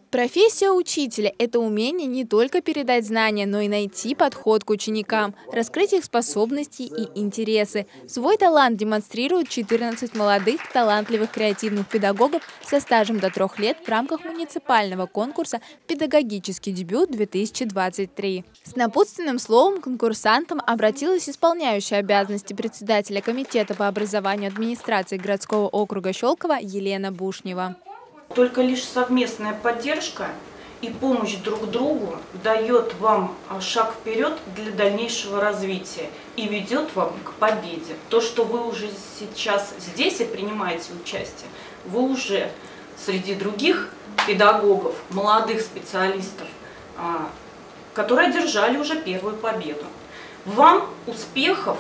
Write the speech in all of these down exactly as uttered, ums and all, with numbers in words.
Профессия учителя – это умение не только передать знания, но и найти подход к ученикам, раскрыть их способности и интересы. Свой талант демонстрируют четырнадцать молодых, талантливых, креативных педагогов со стажем до трех лет в рамках муниципального конкурса «Педагогический дебют-две тысячи двадцать три». С напутственным словом к конкурсантам обратилась исполняющая обязанности председателя комитета по образованию администрации городского округа Щелково Елена Бушнева. Только лишь совместная поддержка и помощь друг другу дает вам шаг вперед для дальнейшего развития и ведет вам к победе. То, что вы уже сейчас здесь и принимаете участие, вы уже среди других педагогов, молодых специалистов, которые одержали уже первую победу. Вам успехов,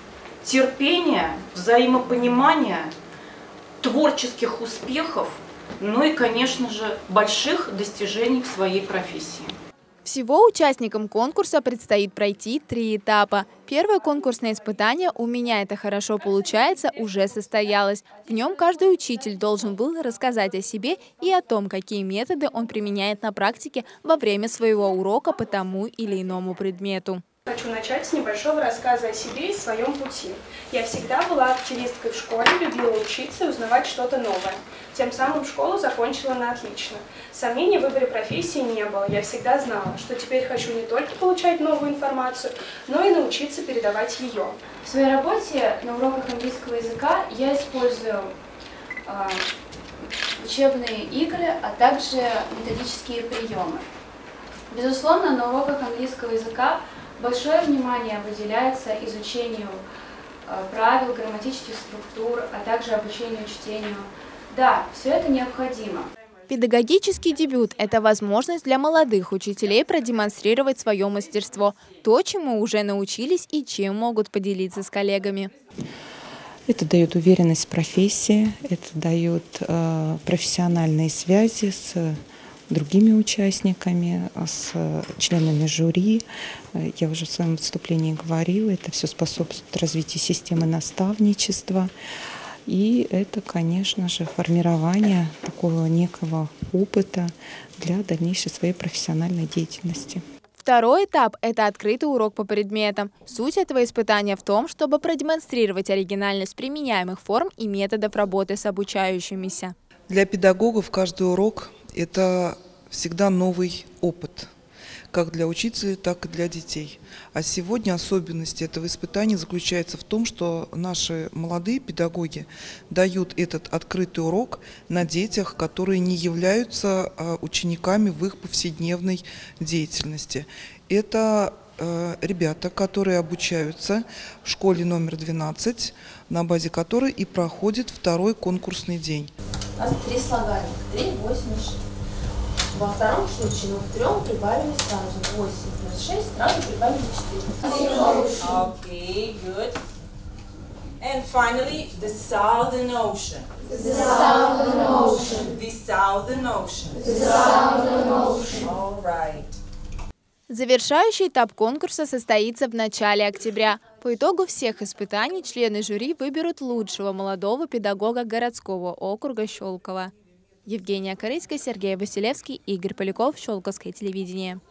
терпения, взаимопонимания, творческих успехов, ну и, конечно же, больших достижений в своей профессии. Всего участникам конкурса предстоит пройти три этапа. Первое конкурсное испытание «У меня это хорошо получается» уже состоялось. В нем каждый учитель должен был рассказать о себе и о том, какие методы он применяет на практике во время своего урока по тому или иному предмету. Хочу начать с небольшого рассказа о себе и своем пути. Я всегда была активисткой в школе, любила учиться и узнавать что-то новое. Тем самым школу закончила на отлично. Сомнений в выборе профессии не было. Я всегда знала, что теперь хочу не только получать новую информацию, но и научиться передавать ее. В своей работе на уроках английского языка я использую э, учебные игры, а также методические приемы. Безусловно, на уроках английского языка большое внимание выделяется изучению э, правил, грамматических структур, а также обучению чтению. Да, все это необходимо. Педагогический дебют – это возможность для молодых учителей продемонстрировать свое мастерство, то, чему уже научились и чем могут поделиться с коллегами. Это дает уверенность в профессии, это дает э, профессиональные связи с другими участниками, с членами жюри. Я уже в своем выступлении говорила, это все способствует развитию системы наставничества. И это, конечно же, формирование такого некого опыта для дальнейшей своей профессиональной деятельности. Второй этап – это открытый урок по предметам. Суть этого испытания в том, чтобы продемонстрировать оригинальность применяемых форм и методов работы с обучающимися. Для педагогов каждый урок – это всегда новый опыт, как для учителей, так и для детей. А сегодня особенность этого испытания заключается в том, что наши молодые педагоги дают этот открытый урок на детях, которые не являются учениками в их повседневной деятельности. Это ребята, которые обучаются в школе номер двенадцать, на базе которой и проходит второй конкурсный день. У нас три слагания. три, восемь, шесть. Во втором случае мы к трем прибавили сразу. восемь плюс шесть, сразу прибавили четыре. Okay, good. And finally, the Southern Ocean. The Southern Ocean. The Southern Ocean. The Southern Ocean. All right. Завершающий этап конкурса состоится в начале октября. По итогу всех испытаний члены жюри выберут лучшего молодого педагога городского округа Щелково. Евгения Корыцкая, Сергей Василевский, Игорь Поляков, Щелковское телевидение.